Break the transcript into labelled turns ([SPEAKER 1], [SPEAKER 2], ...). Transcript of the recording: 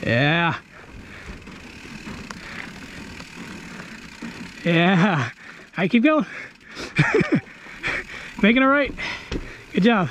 [SPEAKER 1] Yeah. Yeah. I keep going. Making it right. Good job.